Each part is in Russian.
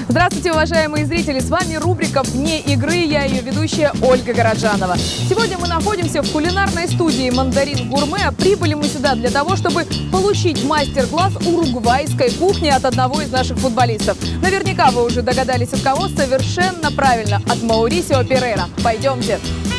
Здравствуйте, уважаемые зрители! С вами рубрика «Вне игры». Я ее ведущая Ольга Горожанова. Сегодня мы находимся в кулинарной студии «Мандарин Гурме». Прибыли мы сюда для того, чтобы получить мастер-класс уругвайской кухни от одного из наших футболистов. Наверняка вы уже догадались, от кого. Совершенно правильно, от Маурисио Перейра. Пойдемте!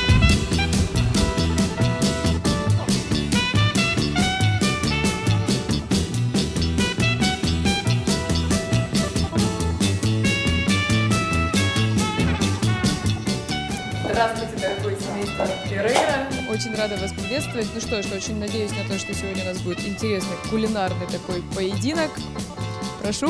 Здравствуйте, дорогой семейство Перейра. Очень рада вас приветствовать. Ну что ж, очень надеюсь на то, что сегодня у нас будет интересный кулинарный такой поединок. Прошу.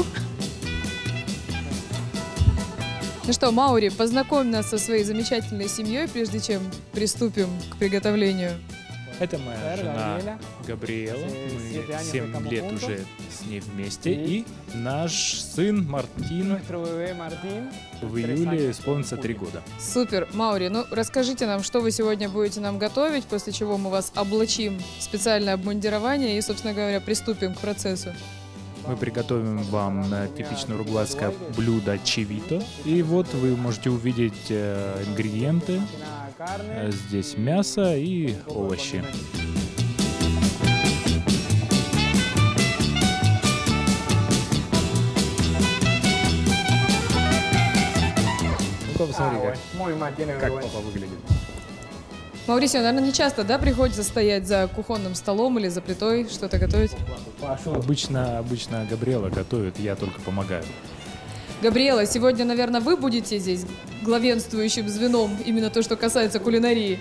Ну что, Маури, познакомь нас со своей замечательной семьей, прежде чем приступим к приготовлению. Это моя жена Габриэла. Мы 7 лет уже с ней вместе. И наш сын Мартин в июле исполнится 3 года. Супер. Маури, ну расскажите нам, что вы сегодня будете нам готовить, после чего мы вас облачим в специальное обмундирование и, собственно говоря, приступим к процессу. Мы приготовим вам типичное уругвайское блюдо чивито. И вот вы можете увидеть ингредиенты. Здесь мясо и овощи. Ну-ка, посмотри, как папа выглядит. Маурисио, наверное, не часто, да, приходится стоять за кухонным столом или за плитой, что-то готовить? Обычно Габриэла готовит, я только помогаю. Габриэла, сегодня, наверное, вы будете здесь главенствующим звеном, именно то, что касается кулинарии?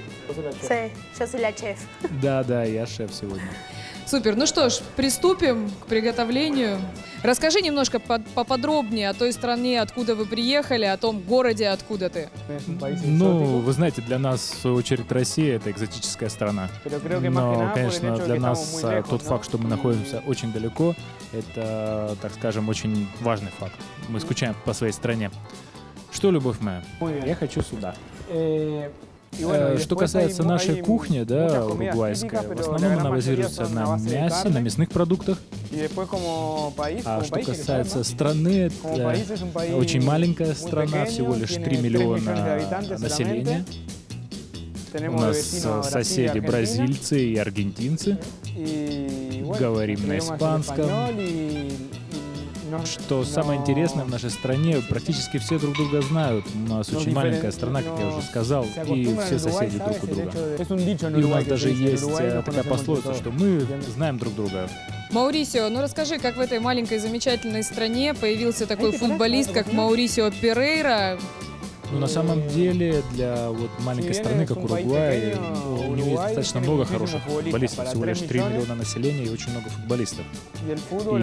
Да, я шеф сегодня. Супер. Ну что ж, приступим к приготовлению. Расскажи немножко поподробнее о той стране, откуда вы приехали, о том городе, откуда ты. Ну, вы знаете, для нас, в свою очередь, Россия — это экзотическая страна. Но, конечно, для нас тот факт, что мы находимся очень далеко, это, так скажем, очень важный факт. Мы скучаем по своей стране. Что, любовь моя? Я хочу сюда. Что касается нашей кухни, да, уругвайской, в основном она базируется на мясе, на мясных продуктах. А что касается страны, это очень маленькая страна, всего лишь 3 миллиона населения. У нас соседи бразильцы и аргентинцы. Говорим на испанском. Что самое интересное в нашей стране, практически все друг друга знают. У нас очень маленькая страна, как я уже сказал, и все соседи друг у друга. И у нас даже есть такая пословица, что мы знаем друг друга. Маурисио, ну расскажи, как в этой маленькой замечательной стране появился такой футболист, как Маурисио Перейра? Ну, на самом деле, для вот маленькой страны, как Уругвай, у него есть достаточно много хороших футболистов. Всего лишь 3 миллиона населения и очень много футболистов. И футбол,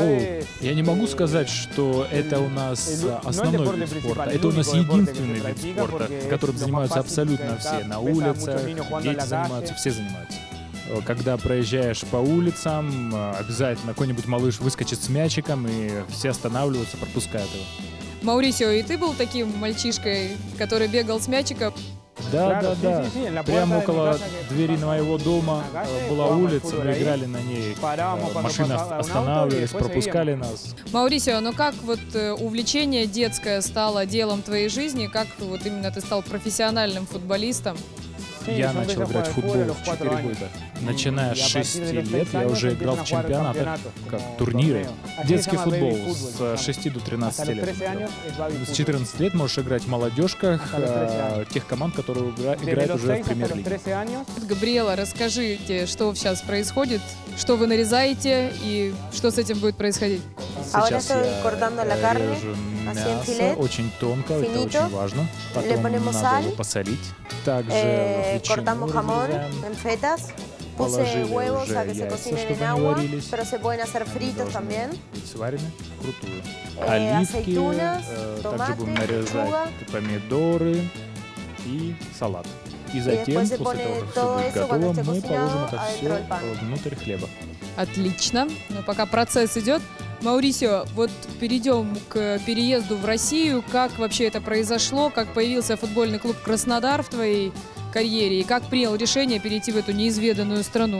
я не могу сказать, что это у нас основной вид спорта. Это у нас единственный вид спорта, которым занимаются абсолютно все. На улицах, дети занимаются, все занимаются. Когда проезжаешь по улицам, обязательно какой-нибудь малыш выскочит с мячиком, и все останавливаются, пропускают его. Маурисио, и ты был таким мальчишкой, который бегал с мячиком? Да. Прямо около двери моего дома была улица, мы играли на ней. Машины останавливались, пропускали нас. Маурисио, ну как вот увлечение детское стало делом твоей жизни? Как вот именно ты стал профессиональным футболистом? Я начал играть в футбол в 4 года. Начиная с 6 лет я уже играл в чемпионатах, как турниры. Детский футбол с 6 до 13 лет. С 14 лет можешь играть в молодежках тех команд, которые играют уже в премьер-лиге. Габриэла, расскажите, что сейчас происходит, что вы нарезаете и что с этим будет происходить? Сейчас я режу мясо очень тонко, это очень важно. Потом надо его посолить. Также cortamos jamón en fetas, puse huevos a que se cocinen en agua, pero se pueden hacer fritos también. Сварены вкрутую. Оливки, также будем нарезать помидоры и салат. И затем, после того, как все будет готово, мы положим это все внутрь хлеба. Отлично. Но пока процесс идет, Маурисио, вот перейдем к переезду в Россию. Как вообще это произошло? Как появился футбольный клуб «Краснодар» в твоей карьере? И как принял решение перейти в эту неизведанную страну?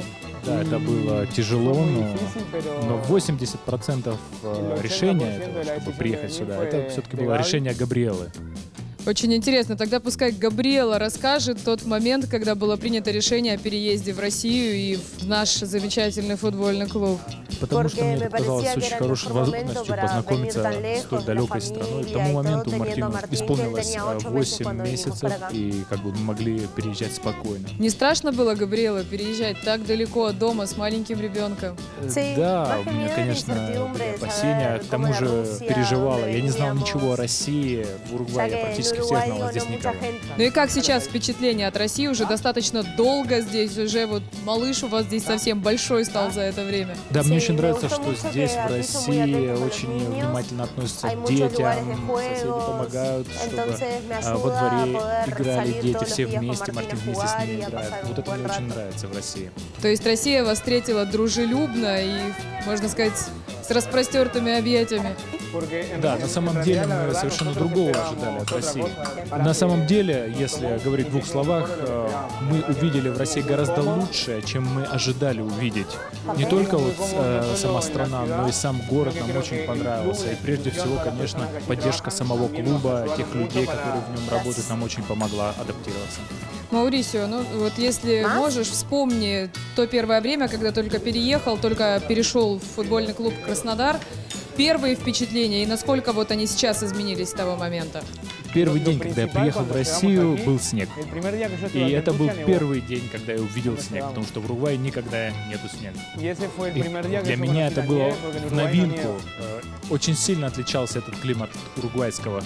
Да, это было тяжело, но 80% решения этого, чтобы приехать сюда, это все-таки было решение Габриэлы. Очень интересно. Тогда пускай Габриэла расскажет тот момент, когда было принято решение о переезде в Россию и в наш замечательный футбольный клуб. Потому что мне это казалось очень хорошей возможностью познакомиться с той далекой страной. К тому моменту Мартину исполнилось 8 месяцев, и как бы мы могли переезжать спокойно. Не страшно было, Габриэла, переезжать так далеко от дома с маленьким ребенком? Да, у меня, конечно, были опасения. К тому же переживала. Я не знал ничего о России. В Уругвае я практически всех знал, а здесь никого. Ну и как сейчас впечатление от России? Уже достаточно долго здесь, уже вот малыш у вас здесь совсем большой стал за это время. Да, мне очень нравится, что здесь, в России, очень внимательно относятся к детям, соседи помогают, чтобы во дворе играли дети все вместе, Мартин вместе с ними играет. Вот это мне очень нравится в России. То есть Россия вас встретила дружелюбно и, можно сказать, с распростертыми объятиями? Да, на самом деле мы совершенно другого ожидали от России. На самом деле, если говорить в двух словах, мы увидели в России гораздо лучше, чем мы ожидали увидеть. Не только вот сама страна, но и сам город нам очень понравился. И прежде всего, конечно, поддержка самого клуба, тех людей, которые в нем работают, нам очень помогла адаптироваться. Маурисио, ну вот если можешь, вспомни то первое время, когда только переехал, только перешел в футбольный клуб «Краснодар». Первые впечатления и насколько вот они сейчас изменились с того момента? Первый день, когда я приехал в Россию, был снег. И это был первый день, когда я увидел снег, потому что в Уругвае никогда нету снега. И для меня это было в новинку. Очень сильно отличался этот климат уругвайского.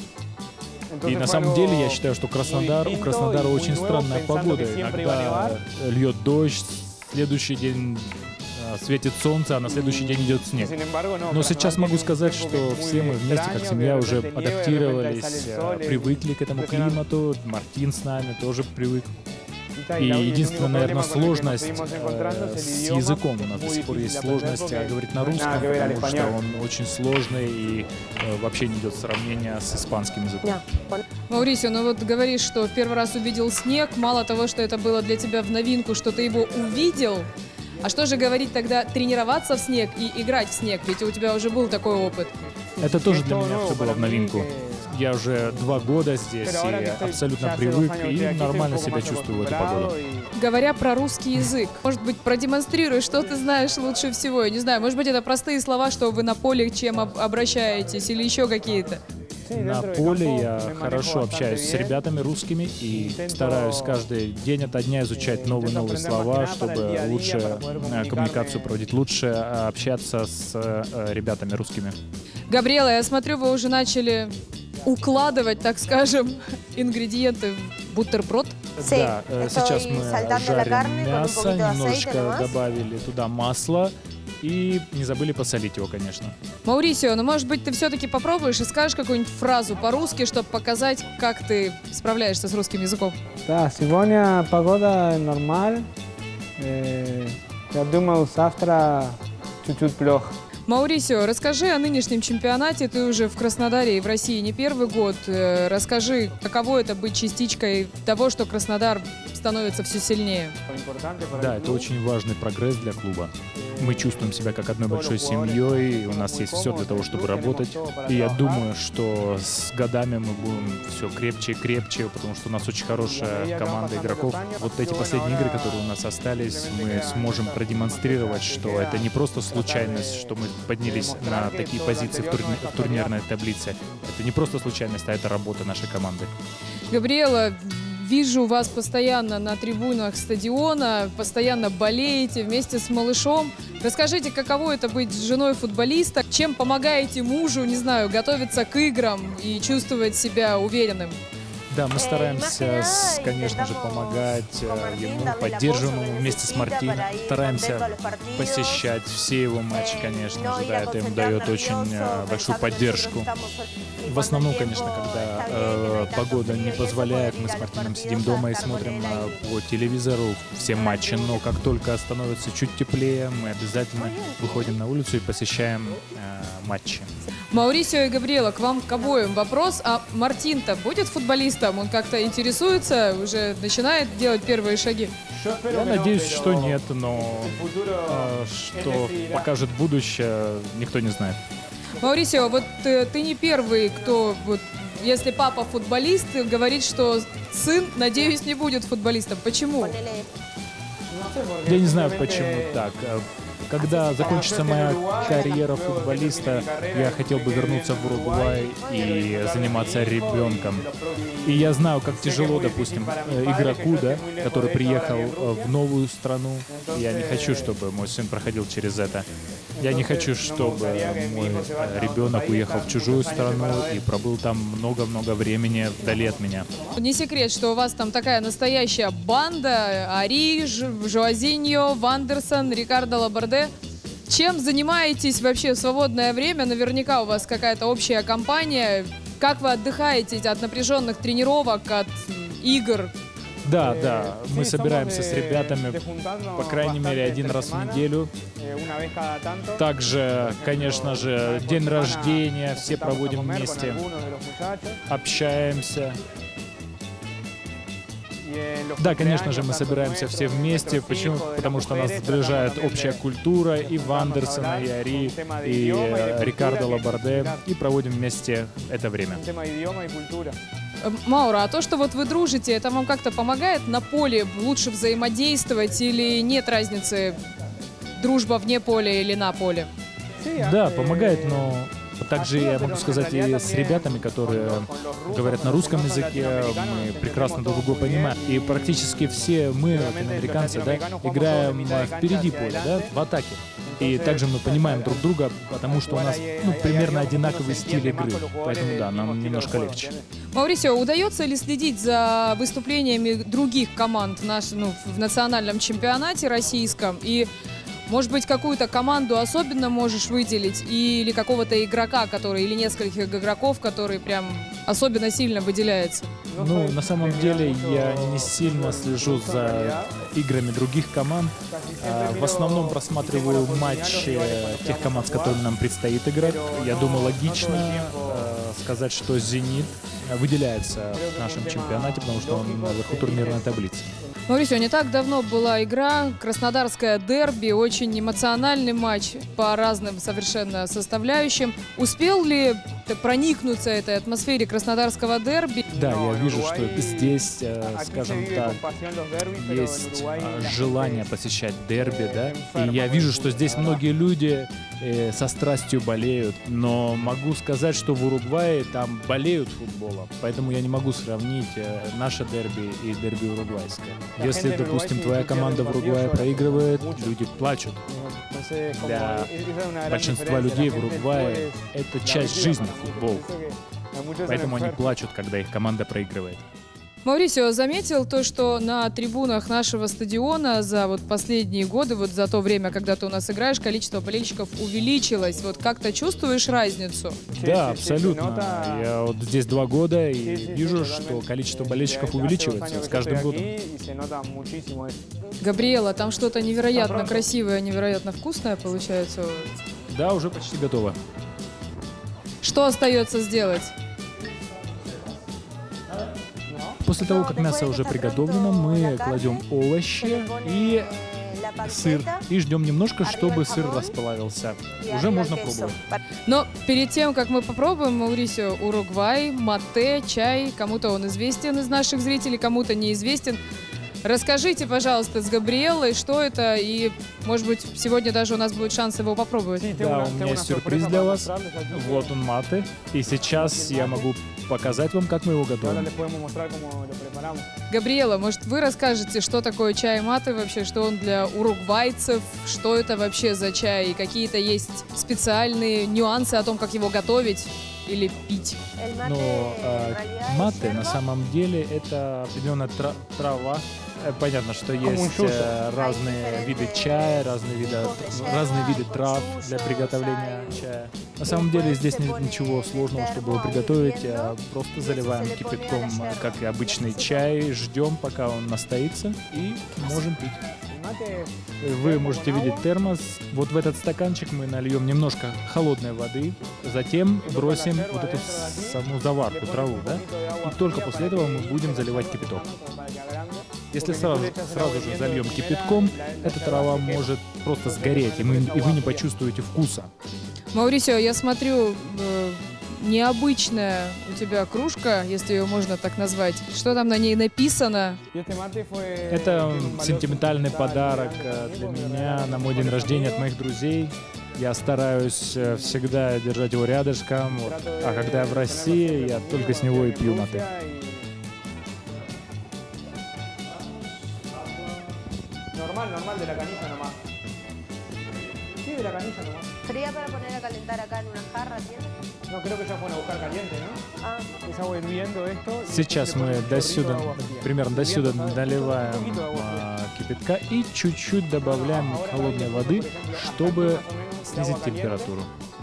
И на самом деле я считаю, что у Краснодара очень странная погода. Иногда льет дождь, следующий день светит солнце, а на следующий день идет снег. Но сейчас могу сказать, что все мы вместе, как семья, уже адаптировались, привыкли к этому климату. Мартин с нами тоже привык. И единственная, наверное, сложность с языком. У нас до сих пор есть сложность говорить на русском, потому что он очень сложный и вообще не идет сравнения с испанским языком. Маурисио, ну вот говоришь, что в первый раз увидел снег. Мало того, что это было для тебя в новинку, что ты его увидел. А что же говорить тогда, тренироваться в снег и играть в снег? Ведь у тебя уже был такой опыт. Это тоже для меня все было в новинку. Я уже 2 года здесь и абсолютно привык и нормально себя чувствую в эту погоду. Говоря про русский язык, может быть, продемонстрируй, что ты знаешь лучше всего? Я не знаю, может быть, это простые слова, что вы на поле чем обращаетесь или еще какие-то? На поле я хорошо общаюсь с ребятами русскими и стараюсь каждый день ото дня изучать новые слова, чтобы лучше коммуникацию проводить, лучше общаться с ребятами русскими. Габриэла, я смотрю, вы уже начали укладывать, так скажем, ингредиенты в бутерброд. Да, сейчас мы жарим мясо, немножечко добавили туда масла. И не забыли посолить его, конечно. Маурисио, ну может быть ты все-таки попробуешь и скажешь какую-нибудь фразу по-русски, чтобы показать, как ты справляешься с русским языком? Да, сегодня погода нормальная. Я думаю, завтра чуть-чуть плохо. Маурисио, расскажи о нынешнем чемпионате. Ты уже в Краснодаре и в России не первый год. Расскажи, каково это быть частичкой того, что Краснодар становится все сильнее. Да, это очень важный прогресс для клуба. Мы чувствуем себя как одной большой семьей, у нас есть все для того, чтобы работать. И я думаю, что с годами мы будем все крепче и крепче, потому что у нас очень хорошая команда игроков. Вот эти последние игры, которые у нас остались, мы сможем продемонстрировать, что это не просто случайность, что мы поднялись на такие позиции в турнирной таблице. Это не просто случайность, а это работа нашей команды. Габриэла, вижу вас постоянно на трибунах стадиона, постоянно болеете вместе с малышом. Расскажите, каково это быть женой футболиста? Чем помогаете мужу, не знаю, готовиться к играм и чувствовать себя уверенным? Да, мы стараемся, конечно же, помогать ему, поддерживаем его вместе с Мартином. Стараемся посещать все его матчи, конечно же, да, это ему дает очень большую поддержку. В основном, конечно, когда погода не позволяет, мы с Мартином сидим дома и смотрим по телевизору все матчи, но как только становится чуть теплее, мы обязательно выходим на улицу и посещаем матчи. Маурисио и Габриэла, к вам к обоим вопрос. А Мартин-то будет футболистом? Он как-то интересуется, уже начинает делать первые шаги? Я надеюсь, что нет, но что покажет будущее, никто не знает. Маурисио, вот ты не первый, кто, вот, если папа футболист, говорит, что сын, надеюсь, не будет футболистом. Почему? Я не знаю, почему так. Когда закончится моя карьера футболиста, я хотел бы вернуться в Уругвай и заниматься ребенком. И я знаю, как тяжело, допустим, игроку, да, который приехал в новую страну. Я не хочу, чтобы мой сын проходил через это. Я не хочу, чтобы мой ребенок уехал в чужую страну и пробыл там много-много времени вдали от меня. Не секрет, что у вас там такая настоящая банда. Ари, Жоазиньо, Вандерсон, Рикардо Лаборде. Чем занимаетесь вообще в свободное время? Наверняка у вас какая-то общая компания. Как вы отдыхаете от напряженных тренировок, от игр? Да, мы собираемся с ребятами, по крайней мере, один раз в неделю. Также, конечно же, день рождения, все проводим вместе, общаемся. Да, конечно же, мы собираемся все вместе. Почему? Потому что нас сближает общая культура и Вандерсона, и Ари, и Рикардо Лаборде, и проводим вместе это время. Маура, а то, что вот вы дружите, это вам как-то помогает на поле лучше взаимодействовать или нет разницы, дружба вне поля или на поле? Да, помогает, но также я могу сказать и с ребятами, которые говорят на русском языке, мы прекрасно друг друга понимаем. И практически все мы, латиноамериканцы, да, играем впереди поля, да, в атаке. И также мы понимаем друг друга, потому что у нас примерно одинаковый стиль игры. Поэтому да, нам немножко легче. Маурисио, удается ли следить за выступлениями других команд в национальном чемпионате российском? И, может быть, какую-то команду особенно можешь выделить? Или какого-то игрока, или нескольких игроков, который прям особенно сильно выделяется? Ну, на самом деле, я не сильно слежу за играми других команд. В основном просматриваю матчи тех команд, с которыми нам предстоит играть. Я думаю, логично сказать, что «Зенит» выделяется в нашем чемпионате, потому что он наверху турнирной таблицы. Маурисио, не так давно была игра, краснодарское дерби, очень эмоциональный матч по разным совершенно составляющим. Успел ли ты проникнуться этой атмосфере краснодарского дерби? Да, я вижу, что здесь, скажем так, есть желание посещать дерби, да. И я вижу, что здесь многие люди со страстью болеют, но могу сказать, что в Уругвае там болеют футболом, поэтому я не могу сравнить наше дерби и дерби уругвайское. Если, допустим, твоя команда в Уругвае проигрывает, люди плачут. Для большинства людей в Уругвае это часть жизни футбол, поэтому они плачут, когда их команда проигрывает. Маурисио, заметил то, что на трибунах нашего стадиона за последние годы, за то время, когда ты у нас играешь, количество болельщиков увеличилось. Как-то чувствуешь разницу? Да, абсолютно. Я здесь 2 года и вижу, что количество болельщиков увеличивается с каждым годом. Габриэла, там что-то невероятно красивое, невероятно вкусное получается? Да, уже почти готово. Что остается сделать? После того, как мясо уже приготовлено, мы кладем овощи и сыр. И ждем немножко, чтобы сыр расплавился. Уже можно пробовать. Но перед тем, как мы попробуем, Маурисио, Уругвай, мате, чай. Кому-то он известен из наших зрителей, кому-то неизвестен. Расскажите, пожалуйста, с Габриэлой, что это, и, может быть, сегодня даже у нас будет шанс его попробовать. Да, у меня есть сюрприз для вас. Вот он, мате. И сейчас я могу показать вам, как мы его готовим. Габриэла, может, вы расскажете, что такое чай мате вообще, что он для уругвайцев, что это вообще за чай, и какие-то есть специальные нюансы о том, как его готовить или пить? Но мате на самом деле это определенная трава. Понятно, что есть разные виды чая, разные виды трав для приготовления чая. На самом деле здесь нет ничего сложного, чтобы его приготовить. Просто заливаем кипятком, как и обычный чай, ждем, пока он настоится, и можем пить. Вы можете видеть термос. Вот в этот стаканчик мы нальем немножко холодной воды, затем бросим вот эту саму заварку, траву, да? И только после этого мы будем заливать кипяток. Если сразу же зальем кипятком, эта трава может просто сгореть, и вы не почувствуете вкуса. Маурисио, я смотрю, необычная у тебя кружка, если ее можно так назвать. Что там на ней написано? Это сентиментальный подарок для меня на мой день рождения от моих друзей. Я стараюсь всегда держать его рядышком, а когда я в России, я только с него и пью мате. Normal de la canilla nomás. Sí, de la canilla nomás. Fría para poner a calentar acá en una jarra, ¿tienes? No, creo que ya fueron a buscar caliente, ¿no? Ah. Es agua hirviendo esto. Сейчас мы примерно до сюда наливаем кипятка и чуть-чуть добавляем холодной воды, чтобы снизить температуру.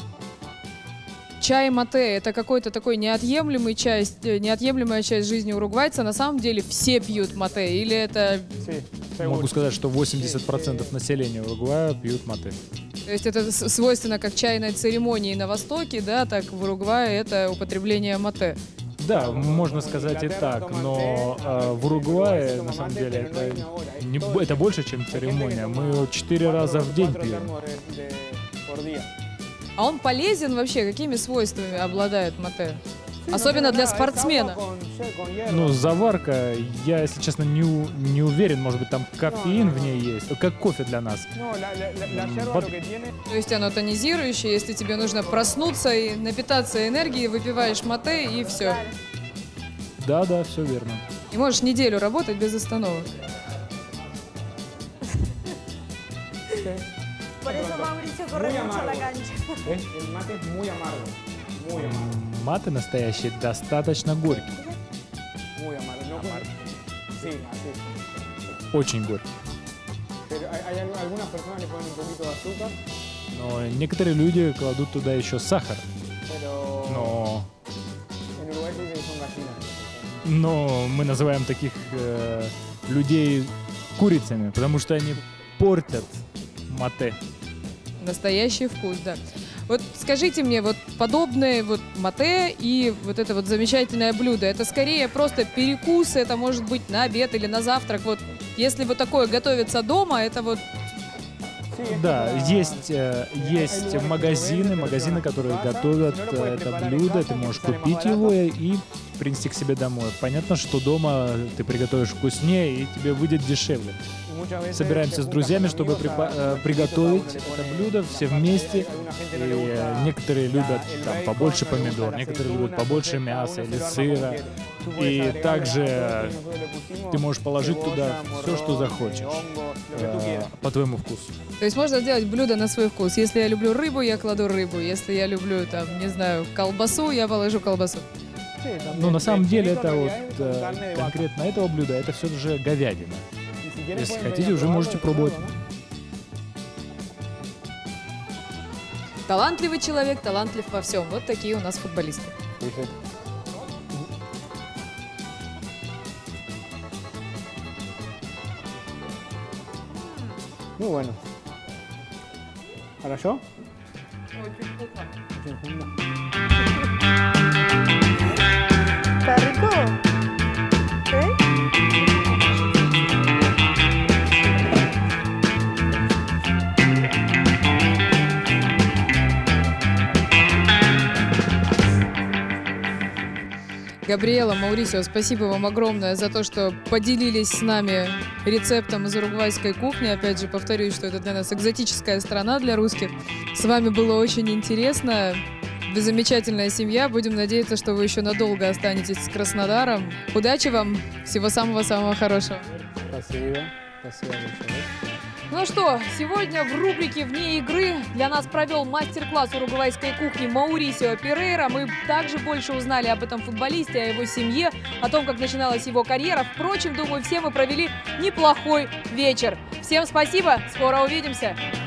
Чай мате – это какой-то такой неотъемлемая часть жизни уругвайца. На самом деле все пьют мате, или это… Могу сказать, что 80% населения Уругвая пьют мате. То есть это свойственно как чайной церемонии на Востоке, да, так в Уругвае это употребление мате. Да, можно сказать и так, но в Уругвае на самом деле это больше, чем церемония. Мы 4 раза в день пьем. А он полезен вообще? Какими свойствами обладает мате? Особенно для спортсмена. Ну, заварка, я, если честно, не уверен, может быть, там кофеин в ней есть, как кофе для нас. То есть оно тонизирующее, если тебе нужно проснуться и напитаться энергией, выпиваешь мате и все. Да, все верно. И можешь неделю работать без остановок. Por eso Mauricio corre mucho a la cancha. El mate es muy amargo. Muy amargo. Мате настоящий достаточно горький. Muy amargo. No amargo. Sí, así. Очень горький. Pero hay algunas personas le ponen un poquito de azúcar. Но некоторые люди кладут туда еще сахар. Но en Uruguay se dice que son gallinas. Но мы называем таких людей курицами, потому что они портят мате. Настоящий вкус, да. Вот скажите мне, вот подобное вот мате и вот это вот замечательное блюдо, это скорее просто перекус, это может быть на обед или на завтрак. Вот если вот такое готовится дома, это вот… Да, есть магазины, которые готовят это блюдо, ты можешь купить его и принести к себе домой. Понятно, что дома ты приготовишь вкуснее и тебе выйдет дешевле. Собираемся с друзьями, чтобы приготовить это блюдо все вместе. И некоторые любят там побольше помидор, некоторые любят побольше мяса или сыра. И также ты можешь положить туда все, что захочешь, по твоему вкусу. То есть можно сделать блюдо на свой вкус. Если я люблю рыбу, я кладу рыбу. Если я люблю, там, не знаю, колбасу, я положу колбасу. Но на самом деле это вот конкретно этого блюда, это все же говядина. Если хотите, уже можете пробовать. Талантливый человек, талантлив во всем. Вот такие у нас футболисты. Muy bueno. ¿Хорошо? ¿Está rico? ¿Sí? Габриэла, Маурисио, спасибо вам огромное за то, что поделились с нами рецептом из уругвайской кухни. Опять же, повторюсь, что это для нас экзотическая страна для русских. С вами было очень интересно. Вы замечательная семья. Будем надеяться, что вы еще надолго останетесь с Краснодаром. Удачи вам. Всего самого-самого хорошего. Спасибо. Спасибо большое. Ну что, сегодня в рубрике «Вне игры» для нас провел мастер-класс уругвайской кухни Маурисио Перейра. Мы также больше узнали об этом футболисте, о его семье, о том, как начиналась его карьера. Впрочем, думаю, все мы провели неплохой вечер. Всем спасибо, скоро увидимся.